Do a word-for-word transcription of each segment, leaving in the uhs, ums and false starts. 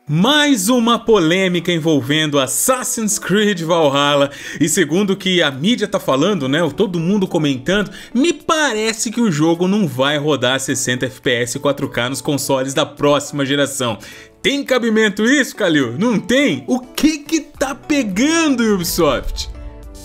Mais uma polêmica envolvendo Assassin's Creed Valhalla, e segundo o que a mídia tá falando, né, todo mundo comentando, me parece que o jogo não vai rodar sessenta F P S quatro K nos consoles da próxima geração. Tem cabimento isso, Kalil? Não tem? O que que tá pegando, Ubisoft?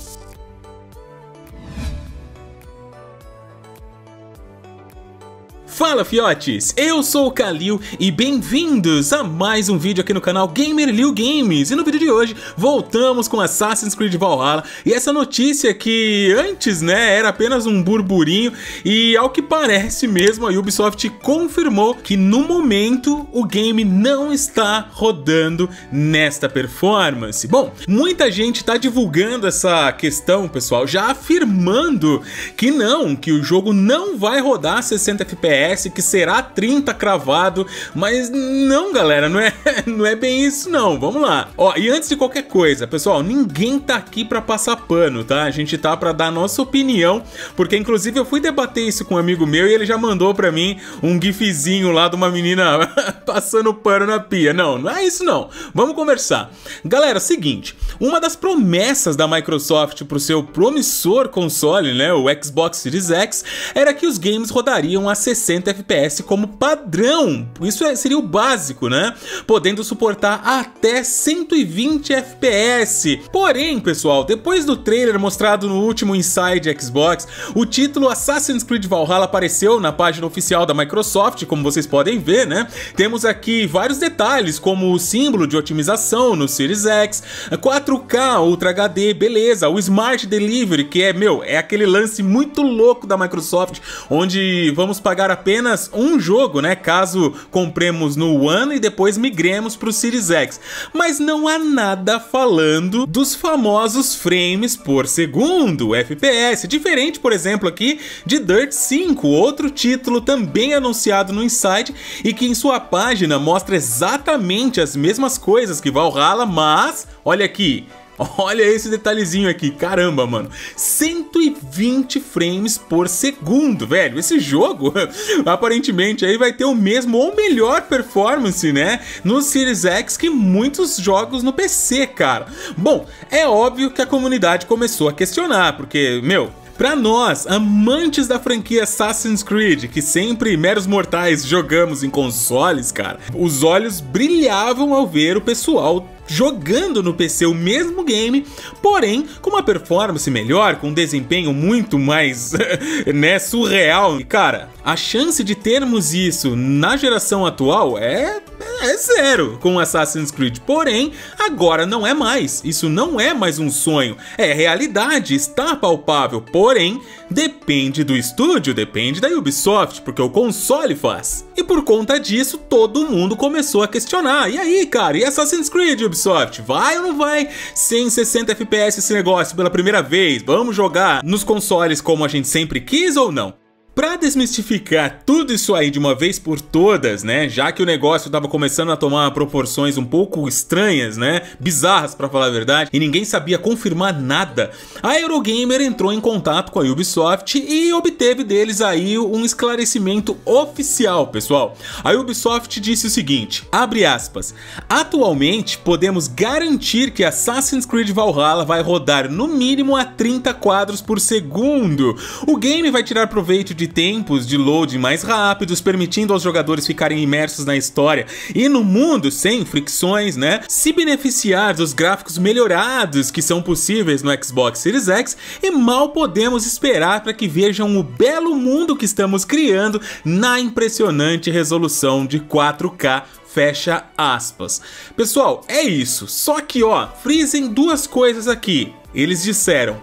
Fala, fiotes! Eu sou o Kalil e bem-vindos a mais um vídeo aqui no canal Gamerliu Games. E no vídeo de hoje voltamos com Assassin's Creed Valhalla, e essa notícia que antes, né, era apenas um burburinho, e ao que parece mesmo a Ubisoft confirmou que no momento o game não está rodando nesta performance. Bom, muita gente tá divulgando essa questão, pessoal, já afirmando que não, que o jogo não vai rodar sessenta F P S, que será trinta cravado, mas não, galera, não é, não é bem isso não, vamos lá. Ó, e antes de qualquer coisa, pessoal, ninguém tá aqui pra passar pano, tá? A gente tá pra dar a nossa opinião, porque inclusive eu fui debater isso com um amigo meu e ele já mandou pra mim um gifzinho lá de uma menina passando pano na pia. Não, não é isso não, vamos conversar. Galera, seguinte, uma das promessas da Microsoft pro seu promissor console, né, o Xbox Series X, era que os games rodariam a sessenta F P S como padrão. Isso é, seria o básico, né? Podendo suportar até cento e vinte F P S. Porém, pessoal, depois do trailer mostrado no último Inside Xbox, o título Assassin's Creed Valhalla apareceu na página oficial da Microsoft, como vocês podem ver, né? Temos aqui vários detalhes, como o símbolo de otimização no Series X, quatro K, Ultra H D, beleza, o Smart Delivery, que é, meu, é aquele lance muito louco da Microsoft, onde vamos pagar apenas apenas um jogo, né, caso compremos no One e depois migremos para o Series X. Mas não há nada falando dos famosos frames por segundo, F P S, diferente, por exemplo, aqui de Dirt cinco, outro título também anunciado no Inside e que em sua página mostra exatamente as mesmas coisas que Valhalla, mas olha aqui, olha esse detalhezinho aqui, caramba, mano, cento e vinte frames por segundo, velho. Esse jogo, aparentemente, aí vai ter o mesmo ou melhor performance, né, no Series X que muitos jogos no P C, cara. Bom, é óbvio que a comunidade começou a questionar, porque, meu, pra nós, amantes da franquia Assassin's Creed, que sempre meros mortais jogamos em consoles, cara, os olhos brilhavam ao ver o pessoal jogando no P C o mesmo game, porém com uma performance melhor, com um desempenho muito mais, né, surreal. E cara, a chance de termos isso na geração atual é, é zero com Assassin's Creed. Porém, agora não é mais. Isso não é mais um sonho. É realidade, está palpável. Porém, depende do estúdio, depende da Ubisoft, porque o console faz. E por conta disso, todo mundo começou a questionar. E aí, cara, e Assassin's Creed, Ubisoft? Vai ou não vai cem, sessenta F P S esse negócio pela primeira vez? Vamos jogar nos consoles como a gente sempre quis ou não? Pra desmistificar tudo isso aí de uma vez por todas, né, já que o negócio tava começando a tomar proporções um pouco estranhas, né, bizarras pra falar a verdade, e ninguém sabia confirmar nada, a Eurogamer entrou em contato com a Ubisoft e obteve deles aí um esclarecimento oficial, pessoal. A Ubisoft disse o seguinte, abre aspas, atualmente podemos garantir que Assassin's Creed Valhalla vai rodar no mínimo a trinta quadros por segundo. O game vai tirar proveito de tempos de loading mais rápidos, permitindo aos jogadores ficarem imersos na história e no mundo sem fricções, né? Se beneficiar dos gráficos melhorados que são possíveis no Xbox Series X, e mal podemos esperar para que vejam o belo mundo que estamos criando na impressionante resolução de quatro K. Fecha aspas. Pessoal, é isso. Só que, ó, frisem duas coisas aqui. Eles disseram: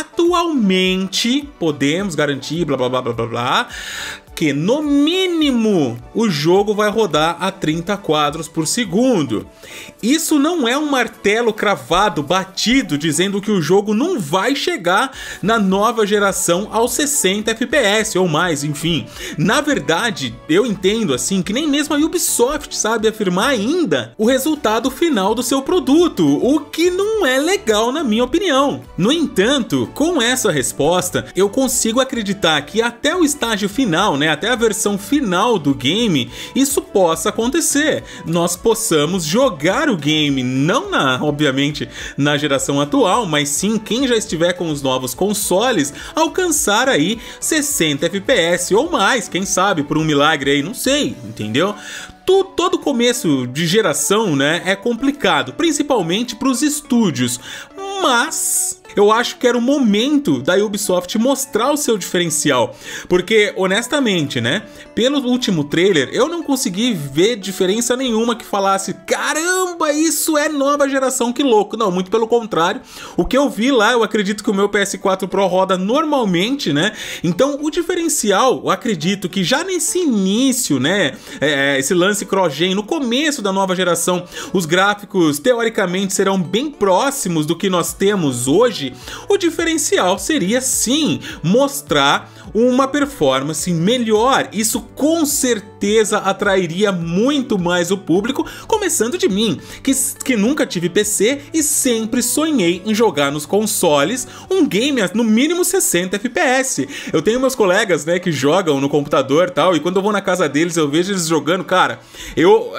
atualmente podemos garantir, blá blá blá blá blá blá, que no mínimo o jogo vai rodar a trinta quadros por segundo. Isso não é um martelo cravado, batido, dizendo que o jogo não vai chegar na nova geração aos sessenta F P S ou mais, enfim. Na verdade, eu entendo assim que nem mesmo a Ubisoft sabe afirmar ainda o resultado final do seu produto, o que não é legal na minha opinião. No entanto, com essa resposta, eu consigo acreditar que até o estágio final, né, né, até a versão final do game, isso possa acontecer. Nós possamos jogar o game, não na, obviamente, na geração atual, mas sim quem já estiver com os novos consoles, alcançar aí sessenta F P S ou mais, quem sabe, por um milagre aí, não sei, entendeu? Todo começo de geração, né, é complicado, principalmente para os estúdios, mas eu acho que era o momento da Ubisoft mostrar o seu diferencial, porque, honestamente, né, pelo último trailer, eu não consegui ver diferença nenhuma que falasse, caramba, isso é nova geração, que louco. Não, muito pelo contrário, o que eu vi lá, eu acredito que o meu P S quatro Pro roda normalmente, né, então o diferencial, eu acredito que já nesse início, né, é, esse lance cross-gen, no começo da nova geração, os gráficos, teoricamente, serão bem próximos do que nós temos hoje. O diferencial seria sim mostrar uma performance melhor. Isso com certeza atrairia muito mais o público, começando de mim, que, que nunca tive P C e sempre sonhei em jogar nos consoles um game no mínimo sessenta F P S. Eu tenho meus colegas, né, que jogam no computador e tal, e quando eu vou na casa deles eu vejo eles jogando, cara, eu...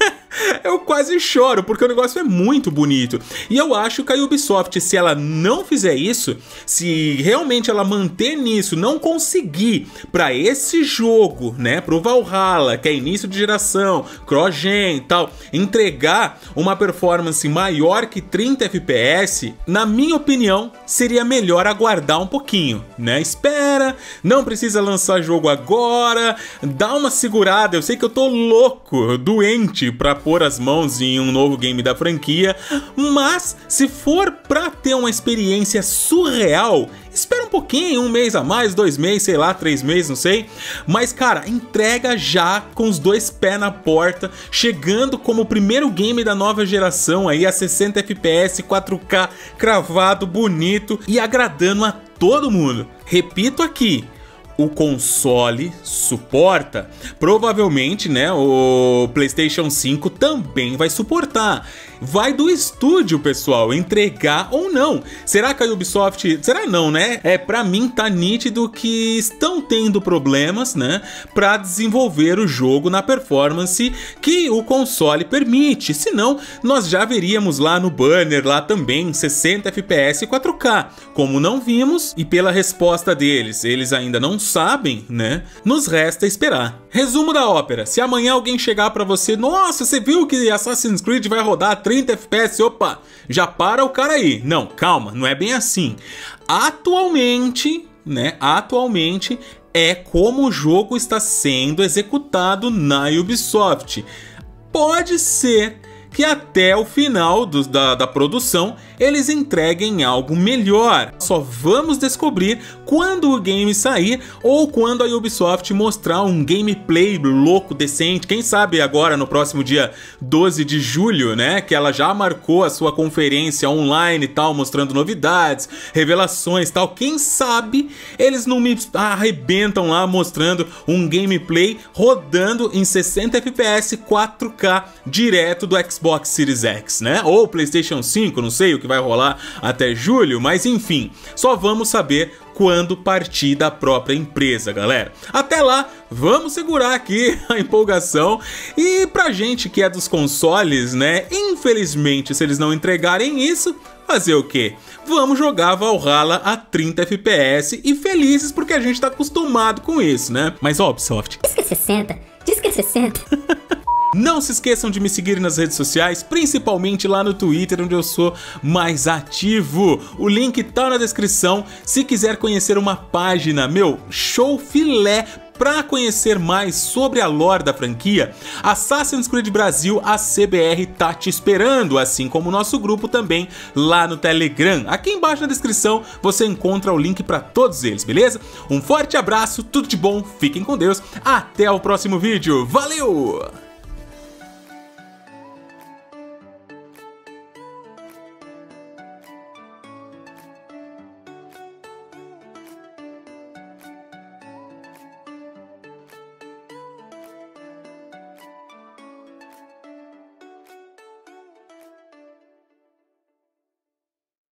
eu quase choro, porque o negócio é muito bonito. E eu acho que a Ubisoft, se ela não fizer isso, se realmente ela manter nisso, não conseguir para esse jogo, né, pro Valhalla, que é início de geração, cross-gen e tal, entregar uma performance maior que trinta F P S, na minha opinião, seria melhor aguardar um pouquinho, né? Espera, não precisa lançar jogo agora, dá uma segurada. Eu sei que eu tô louco, doente pra pôr as mãos em um novo game da franquia, mas se for pra ter uma experiência surreal, espera um pouquinho, um mês a mais, dois meses, sei lá, três meses, não sei. Mas, cara, entrega já com os dois pés na porta, chegando como o primeiro game da nova geração aí a sessenta F P S, quatro K, cravado, bonito e agradando a todo mundo. Repito aqui, o console suporta. Provavelmente, né, o PlayStation cinco também vai suportar. Vai do estúdio, pessoal, entregar ou não. Será que a Ubisoft... Será não, né? É, pra mim tá nítido que estão tendo problemas, né, pra desenvolver o jogo na performance que o console permite. Senão, nós já veríamos lá no banner, lá também, sessenta F P S e quatro K. Como não vimos, e pela resposta deles, eles ainda não sabem, né, nos resta esperar. Resumo da ópera: se amanhã alguém chegar pra você, nossa, você viu que Assassin's Creed vai rodar trinta F P S, opa, já para o cara aí. Não, calma, não é bem assim. Atualmente, né, atualmente é como o jogo está sendo executado na Ubisoft. Pode ser que até o final do, da, da produção eles entreguem algo melhor. Só vamos descobrir quando o game sair ou quando a Ubisoft mostrar um gameplay louco, decente. Quem sabe agora no próximo dia doze de julho, né, que ela já marcou a sua conferência online e tal, mostrando novidades, revelações e tal. Quem sabe eles não me arrebentam lá mostrando um gameplay rodando em sessenta F P S, quatro K direto do Xbox Series X, né? Ou PlayStation cinco, não sei o que vai rolar até julho, mas enfim, só vamos saber quando partir da própria empresa, galera. Até lá, vamos segurar aqui a empolgação. E pra gente que é dos consoles, né, infelizmente, se eles não entregarem isso, fazer o quê? Vamos jogar Valhalla a trinta F P S e felizes porque a gente tá acostumado com isso, né? Mas ó, Ubisoft, diz que é sessenta, diz que é sessenta. Não se esqueçam de me seguir nas redes sociais, principalmente lá no Twitter, onde eu sou mais ativo. O link tá na descrição. Se quiser conhecer uma página, meu, show filé, para conhecer mais sobre a lore da franquia, Assassin's Creed Brasil, a C B R, tá te esperando, assim como o nosso grupo também lá no Telegram. Aqui embaixo na descrição você encontra o link para todos eles, beleza? Um forte abraço, tudo de bom, fiquem com Deus, até o próximo vídeo, valeu!